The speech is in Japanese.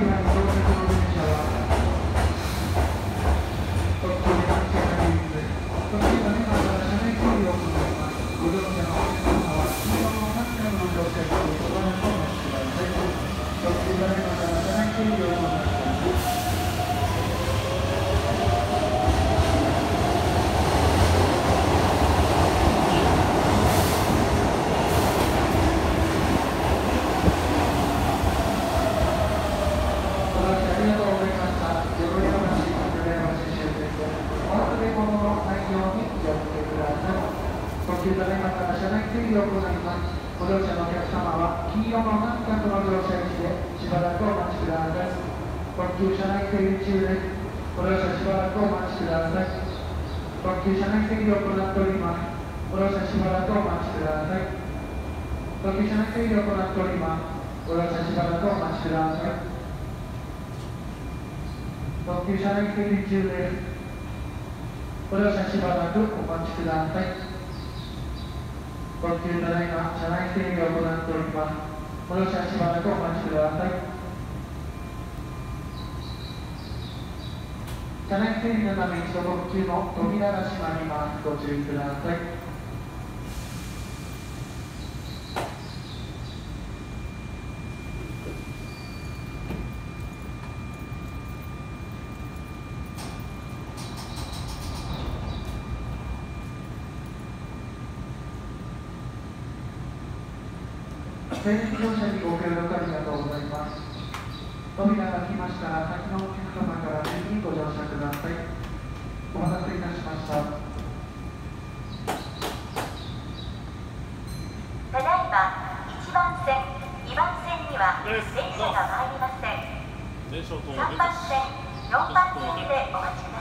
ご乗車のお客様は黄色の南角の乗車位置でしばらくお待ちください。特急車内整理中です。ご乗車しばらくお待ちください。特急車内整理を行っております。ご乗車しばらくお待ちください。特急車内整理を行っております。ご乗車しばらくお待ちください。特急車内整理中です。ご乗車しばらくお待ちください。特急ただいま車内整理を行っております。ご乗車しばらくお待ちください。車内整理のため一度特急の扉が閉まります。ご注意ください。整列乗車にご協力ありがとうございます。扉が開きましたら、先のお客様から順にご乗車ください。お待たせいたしました。 ただいま1番線、2番線には電車が参りません。3番線、4番線でお待ちください。